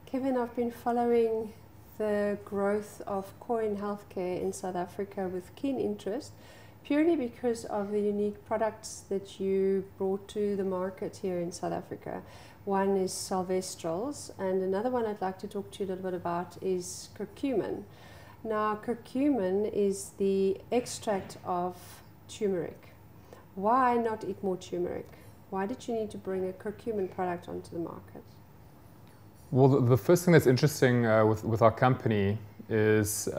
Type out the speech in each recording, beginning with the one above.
Kevin, I've been following the growth of Coyne Healthcare in South Africa with keen interest, purely because of the unique products that you brought to the market here in South Africa. One is Salvestrals, and another one I'd like to talk to you a little bit about is curcumin. Now, curcumin is the extract of turmeric. Why not eat more turmeric? Why did you need to bring a curcumin product onto the market? Well, the first thing that's interesting with our company is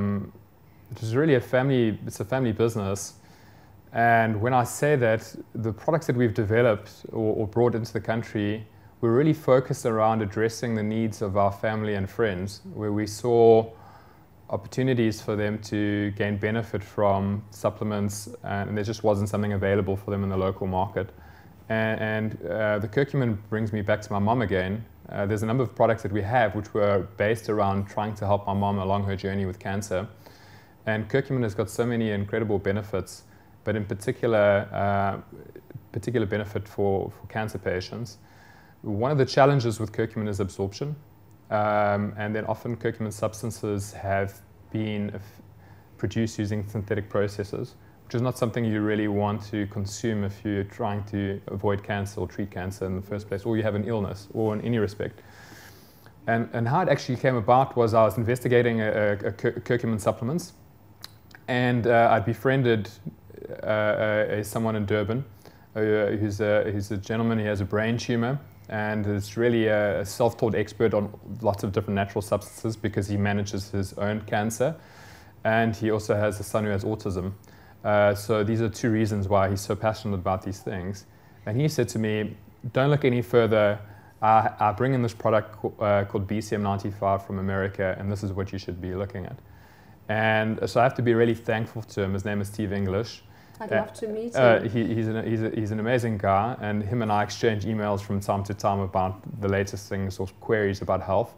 it is really a family business. And when I say that, the products that we've developed or brought into the country, we're really focused around addressing the needs of our family and friends, where we saw opportunities for them to gain benefit from supplements, and there just wasn't something available for them in the local market. And the curcumin brings me back to my mom again. There's a number of products that we have which were based around trying to help my mom along her journey with cancer. And curcumin has got so many incredible benefits, but in particular benefit for cancer patients. One of the challenges with curcumin is absorption. And then often curcumin substances have been produced using synthetic processes, which is not something you really want to consume if you're trying to avoid cancer or treat cancer in the first place, or you have an illness, or in any respect. And how it actually came about was I was investigating curcumin supplements, and I'd befriended someone in Durban who's a gentleman. He has a brain tumor, and is really a self-taught expert on lots of different natural substances because he manages his own cancer, and he also has a son who has autism. So these are two reasons why he's so passionate about these things. And he said to me, don't look any further. I bring in this product called BCM95 from America, and this is what you should be looking at. And so I have to be really thankful to him. His name is Steve English. I'd love to meet him. He's an amazing guy, and him and I exchange emails from time to time about the latest things or queries about health.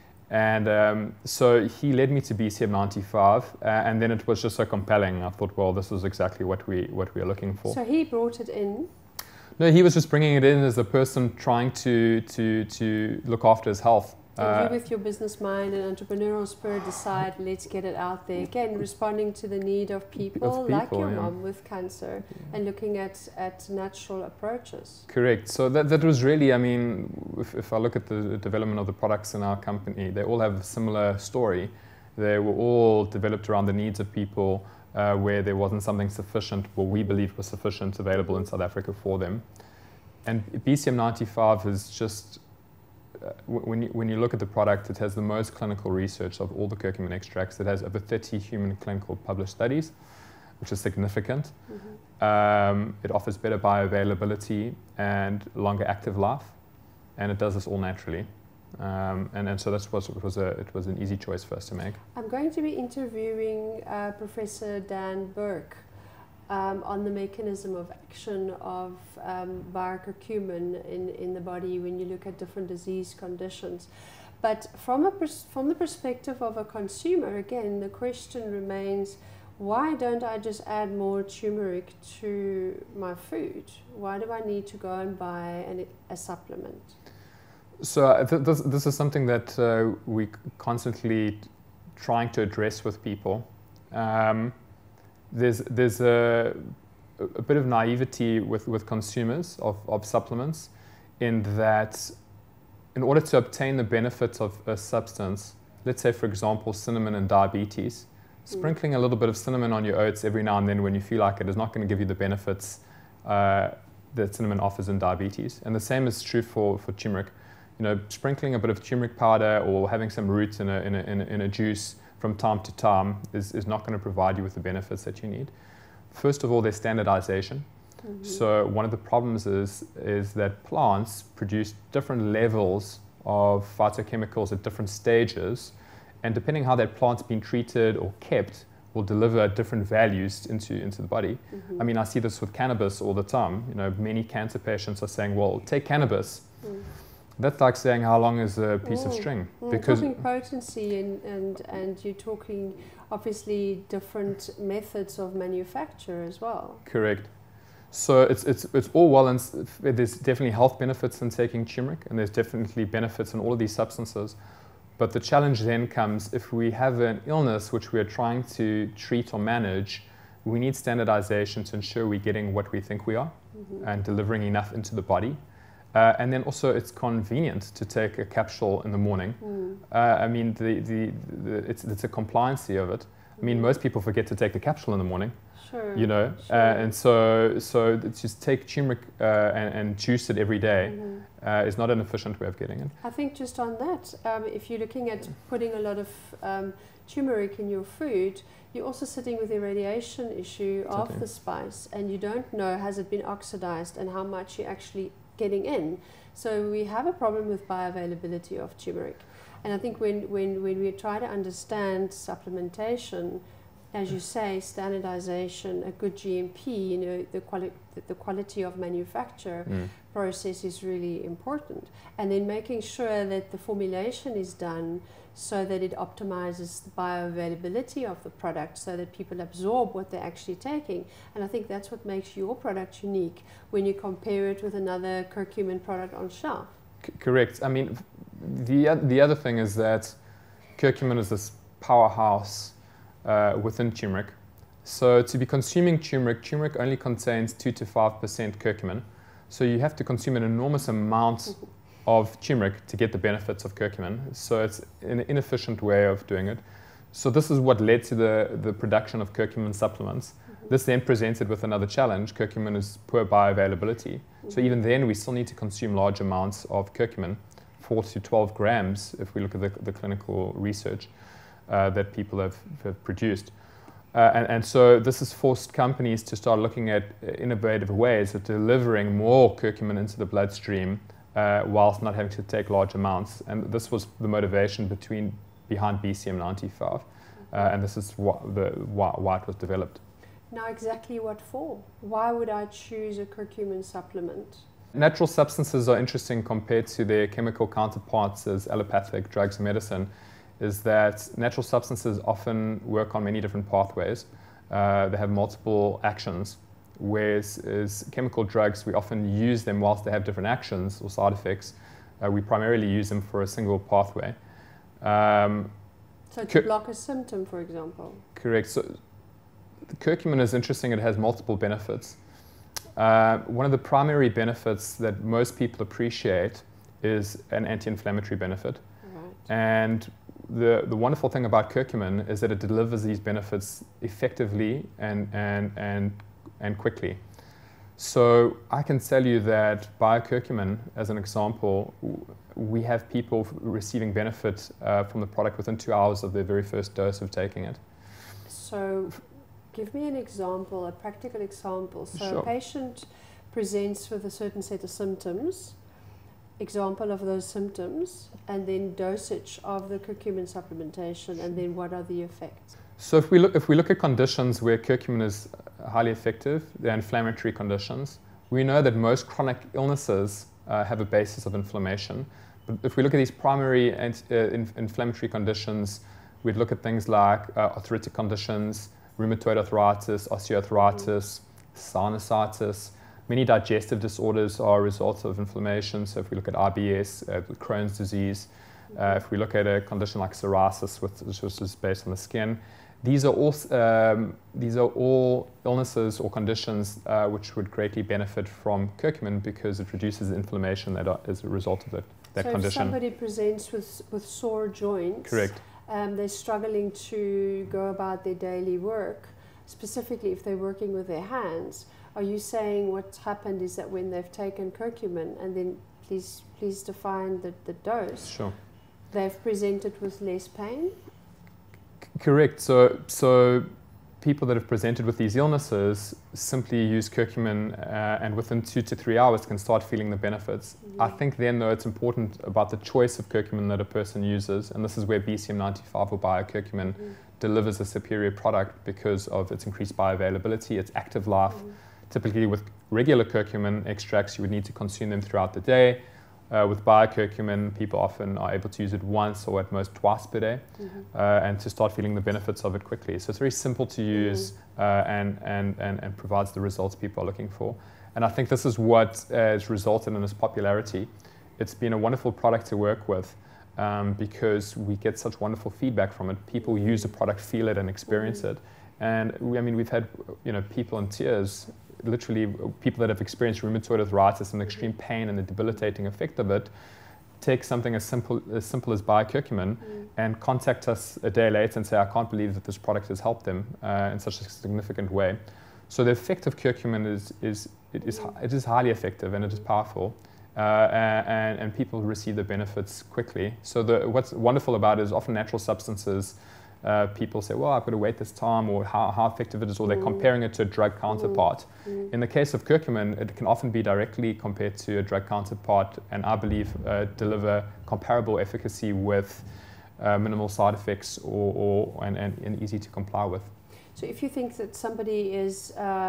And so he led me to BCM95, and then it was just so compelling. I thought, well, this is exactly what we are looking for. So he brought it in? No, he was just bringing it in as a person trying to look after his health. And you, with your business mind and entrepreneurial spirit, decide, let's get it out there. Again, responding to the need of people like your mom with cancer, and looking at natural approaches. Correct. So that was really, I mean, if I look at the development of the products in our company, they all have a similar story. They were all developed around the needs of people where there wasn't something sufficient, what we believed was sufficient, available in South Africa for them. And BCM95 is just... When you look at the product, it has the most clinical research of all the curcumin extracts. It has over 30 human clinical published studies, which is significant. Mm-hmm. It offers better bioavailability and longer active life, and it does this all naturally. And so it was an easy choice for us to make. I'm going to be interviewing Professor Dan Burke on the mechanism of action of bio-curcumin in the body when you look at different disease conditions. But from the perspective of a consumer, again, the question remains, why don't I just add more turmeric to my food? Why do I need to go and buy a supplement? So this is something that we constantly trying to address with people. There's a bit of naivety with consumers of supplements, in that in order to obtain the benefits of a substance, let's say for example cinnamon and diabetes, sprinkling a little bit of cinnamon on your oats every now and then when you feel like it is not going to give you the benefits that cinnamon offers in diabetes. And the same is true for turmeric. You know, sprinkling a bit of turmeric powder or having some roots in a juice from time to time is not going to provide you with the benefits that you need. First of all, there's standardization. Mm-hmm. So one of the problems is that plants produce different levels of phytochemicals at different stages, and depending how that plant's been treated or kept will deliver different values into the body. Mm-hmm. I mean, I see this with cannabis all the time. You know, many cancer patients are saying, well, take cannabis. Mm. That's like saying how long is a piece of string. Because you're talking potency and you're talking obviously different methods of manufacture as well. Correct. So it's all well, and there's definitely health benefits in taking turmeric, and there's definitely benefits in all of these substances. But the challenge then comes if we have an illness which we are trying to treat or manage, we need standardization to ensure we're getting what we think we are and delivering enough into the body. And then also it's convenient to take a capsule in the morning. I mean, it's a compliancy of it. I mean, most people forget to take the capsule in the morning. Sure. You know, sure. and so just take turmeric and juice it every day is not an efficient way of getting it. I think just on that, if you're looking at putting a lot of turmeric in your food, you're also sitting with the radiation issue of the spice, and you don't know has it been oxidized and how much you're actually getting in. So we have a problem with bioavailability of turmeric. And I think when we try to understand supplementation, as you say, standardization, a good GMP, you know, the quality of manufacture process is really important. And then making sure that the formulation is done so that it optimizes the bioavailability of the product so that people absorb what they're actually taking. And I think that's what makes your product unique when you compare it with another curcumin product on shelf. Correct. I mean, the other thing is that curcumin is this powerhouse within turmeric. So to be consuming turmeric only contains 2 to 5% curcumin. So you have to consume an enormous amount of turmeric to get the benefits of curcumin. So it's an inefficient way of doing it. So this is what led to the production of curcumin supplements. This then presented with another challenge. Curcumin is poor bioavailability. So even then we still need to consume large amounts of curcumin, 4 to 12 grams if we look at the clinical research that people have produced. And so this has forced companies to start looking at innovative ways of delivering more curcumin into the bloodstream whilst not having to take large amounts. And this was the motivation behind BCM95. And this is why it was developed. Now exactly what for? Why would I choose a curcumin supplement? Natural substances are interesting compared to their chemical counterparts as allopathic drugs and medicine, is that natural substances often work on many different pathways. They have multiple actions, whereas as chemical drugs, we often use them whilst they have different actions or side effects. We primarily use them for a single pathway. So to block a symptom, for example? Correct. So the curcumin is interesting. It has multiple benefits. One of the primary benefits that most people appreciate is an anti-inflammatory benefit. Right. And the wonderful thing about curcumin is that it delivers these benefits effectively and quickly. So I can tell you that bio-curcumin, as an example, we have people receiving benefit from the product within 2 hours of their very first dose of taking it. So give me an example, a practical example. So Sure. a patient presents with a certain set of symptoms, example of those symptoms, and then dosage of the curcumin supplementation, and then what are the effects? So if we look at conditions where curcumin is highly effective, they're inflammatory conditions. We know that most chronic illnesses have a basis of inflammation. But if we look at these primary inflammatory conditions, we'd look at things like arthritic conditions, rheumatoid arthritis, osteoarthritis, sinusitis. Many digestive disorders are a result of inflammation. So if we look at IBS, Crohn's disease, if we look at a condition like psoriasis, which is based on the skin, these are all illnesses or conditions which would greatly benefit from curcumin because it reduces the inflammation that is a result of that condition. So if somebody presents with sore joints, correct, they're struggling to go about their daily work, specifically if they're working with their hands, are you saying what's happened is that when they've taken curcumin, and then please define the dose, sure, they've presented with less pain? Correct. So people that have presented with these illnesses simply use curcumin and within 2 to 3 hours can start feeling the benefits. Mm-hmm. I think then though it's important about the choice of curcumin that a person uses, and this is where BCM95 or bio-curcumin delivers a superior product because of its increased bioavailability, its active life. Typically with regular curcumin extracts you would need to consume them throughout the day. With bio-curcumin, people often are able to use it once or at most twice per day, and to start feeling the benefits of it quickly. So it's very simple to use, and provides the results people are looking for. And I think this is what has resulted in its popularity. It's been a wonderful product to work with, because we get such wonderful feedback from it. People use the product, feel it, and experience it. And we've had people in tears, literally people that have experienced rheumatoid arthritis and extreme pain and the debilitating effect of it, take something as simple as bio-curcumin and contact us a day later and say, I can't believe that this product has helped them in such a significant way. So the effect of curcumin is highly effective, and it is powerful, and people receive the benefits quickly. So what's wonderful about it is often natural substances, people say, well, I've got to wait this time, or how effective it is, or they're comparing it to a drug counterpart. In the case of curcumin, it can often be directly compared to a drug counterpart, and I believe deliver comparable efficacy with minimal side effects and easy to comply with. So if you think that somebody is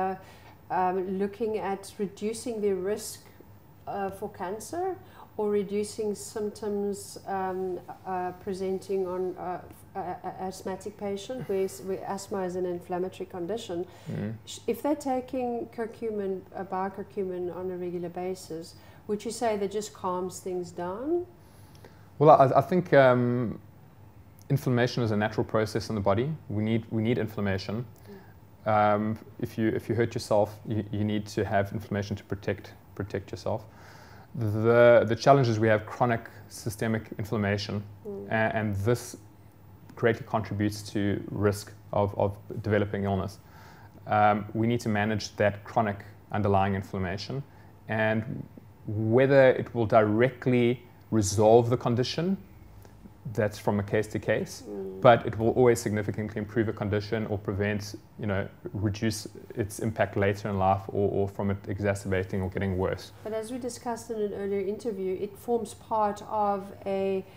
looking at reducing their risk for cancer, or reducing symptoms presenting on asthmatic patient, where asthma is an inflammatory condition, if they're taking curcumin, bio-curcumin on a regular basis, would you say that just calms things down? Well, I think inflammation is a natural process in the body. We need inflammation. If you hurt yourself, you need to have inflammation to protect yourself. The challenge is we have chronic systemic inflammation, and this greatly contributes to risk of developing illness. We need to manage that chronic underlying inflammation, and whether it will directly resolve the condition, that's from a case to case, but it will always significantly improve a condition or prevent, reduce its impact later in life, or from it exacerbating or getting worse. But as we discussed in an earlier interview, it forms part of a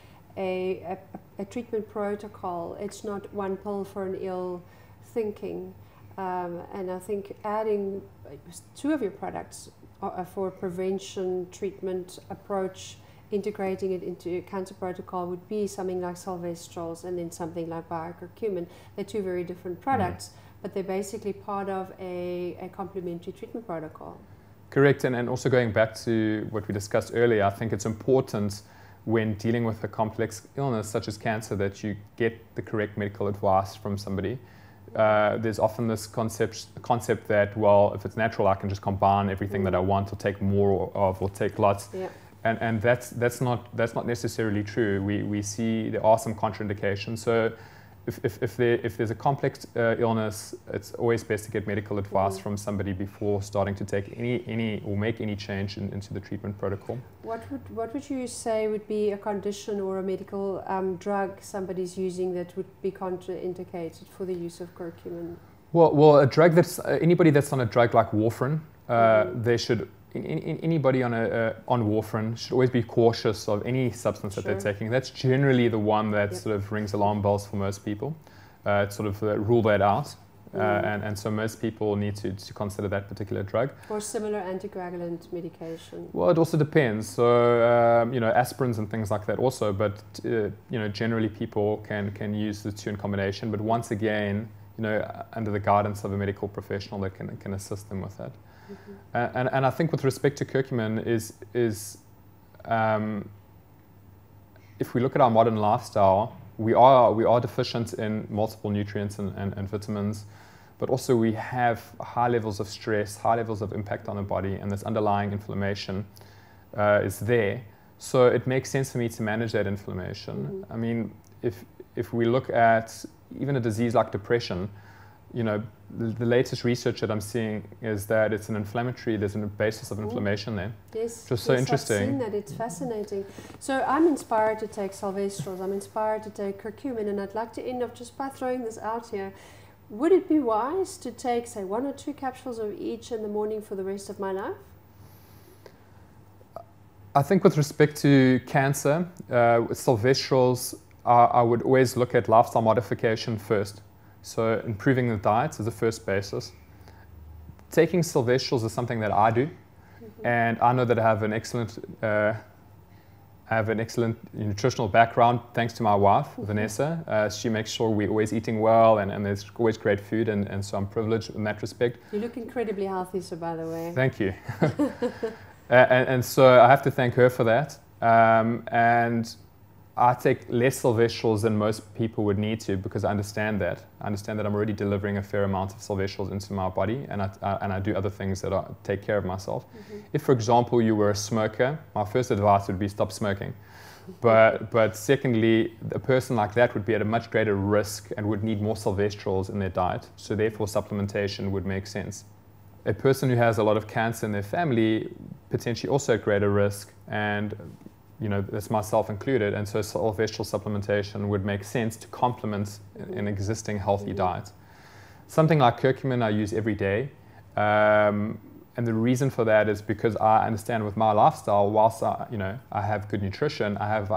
treatment protocol. It's not one pill for an ill thinking. And I think adding two of your products for prevention treatment approach, integrating it into a cancer protocol, would be something like salvestrols and then something like bio-curcumin. They're two very different products, but they're basically part of a complementary treatment protocol. Correct, and also going back to what we discussed earlier, I think it's important when dealing with a complex illness such as cancer that you get the correct medical advice from somebody. There's often this concept that, well, if it's natural, I can just combine everything that I want, or take more of, or take lots. Yeah. And that's not necessarily true. We see there are some contraindications. So if there's a complex illness, it's always best to get medical advice from somebody before starting to take any or make any change into the treatment protocol. What would you say would be a condition or a medical drug somebody's using that would be contraindicated for the use of curcumin? Well, a drug anybody that's on a drug like warfarin, they should. Anybody on warfarin should always be cautious of any substance that they're taking. That's generally the one that sort of rings alarm bells for most people. Sort of rule that out, and so most people need to consider that particular drug. Or similar anticoagulant medication. Well, it also depends. So aspirins and things like that also, but generally people can use the two in combination. But once again, under the guidance of a medical professional that can assist them with that. And I think with respect to curcumin is if we look at our modern lifestyle, we are deficient in multiple nutrients and vitamins, but also we have high levels of stress, high levels of impact on the body, and this underlying inflammation is there. So it makes sense for me to manage that inflammation. I mean, if we look at even a disease like depression, the latest research that I'm seeing is that it's there's a basis of inflammation there. Yes, just so interesting. I've seen that, it's fascinating. So I'm inspired to take salvestrols, I'm inspired to take curcumin, and I'd like to end up just by throwing this out here. Would it be wise to take, say, 1 or 2 capsules of each in the morning for the rest of my life? I think with respect to cancer, with salvestrols, I would always look at lifestyle modification first. So improving the diet is the first basis. Taking salvestrols is something that I do, and I know that I have an excellent I have an excellent nutritional background thanks to my wife, Vanessa. She makes sure we're always eating well and there's always great food, and so I'm privileged in that respect. You look incredibly healthy, so by the way. Thank you. And so I have to thank her for that. And I take less silvestrals than most people would need to, because I understand that. I understand that I'm already delivering a fair amount of silvestrals into my body, and I do other things that take care of myself. If, for example, you were a smoker, my first advice would be stop smoking. But secondly, a person like that would be at a much greater risk and would need more silvestrals in their diet, so therefore supplementation would make sense. A person who has a lot of cancer in their family, potentially also at greater risk, and that's myself included, and so silvestral supplementation would make sense to complement an existing healthy diet. Something like curcumin I use every day, and the reason for that is because I understand with my lifestyle, whilst I have good nutrition, I have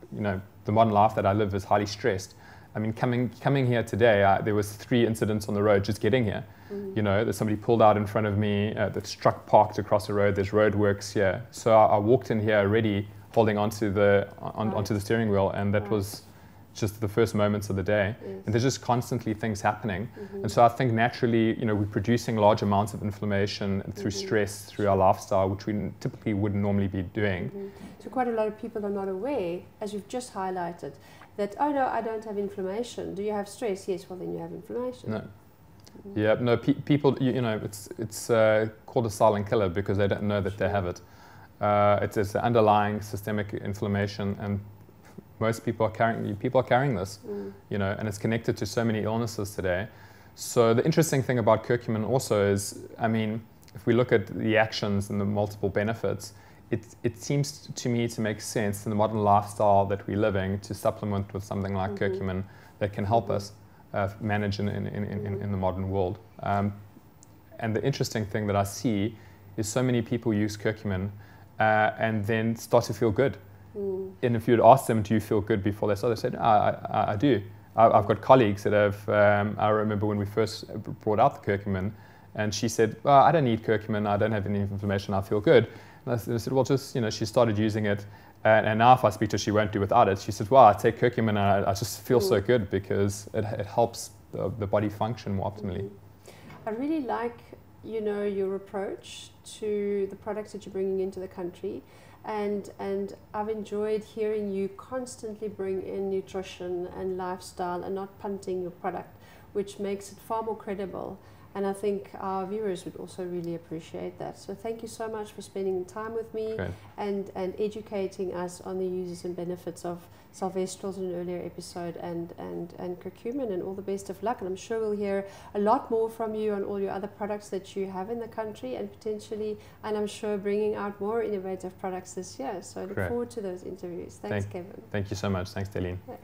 the modern life that I live is highly stressed. I mean, coming here today, there was 3 incidents on the road just getting here. There's somebody pulled out in front of me, the truck parked across the road, there's roadworks here. So I walked in here already holding onto the steering wheel, and that was just the first moments of the day. And there's just constantly things happening. And so I think naturally, we're producing large amounts of inflammation through stress, through our lifestyle, which we typically wouldn't normally be doing. So quite a lot of people are not aware, as you've just highlighted, that, oh no, I don't have inflammation. Do you have stress? Yes, well then you have inflammation. No. Yeah, no, people, it's called a silent killer because they don't know that they have it. It's an underlying systemic inflammation, and most people are carrying this, and it's connected to so many illnesses today. So the interesting thing about curcumin also is, if we look at the actions and the multiple benefits, it seems to me to make sense in the modern lifestyle that we're living to supplement with something like curcumin that can help us manage in the modern world. And the interesting thing that I see is so many people use curcumin and then start to feel good. And if you'd ask them, do you feel good before they start, they said, I do. I've got colleagues that have, I remember when we first brought out the curcumin, and she said, well, I don't need curcumin, I don't have any inflammation, I feel good. And I said, well, just, she started using it, and now if I speak to her, she won't do without it. She said, well, I take curcumin and I just feel so good because it helps the body function more optimally. I really like, your approach to the products that you're bringing into the country. And I've enjoyed hearing you constantly bring in nutrition and lifestyle and not punting your product, which makes it far more credible. And I think our viewers would also really appreciate that. So thank you so much for spending time with me and educating us on the uses and benefits of silvestrals in an earlier episode and curcumin, and all the best of luck. And I'm sure we'll hear a lot more from you on all your other products that you have in the country, and potentially, and I'm sure, bringing out more innovative products this year. So I look forward to those interviews. Thanks, Kevin. Thank you so much. Thanks, Delene.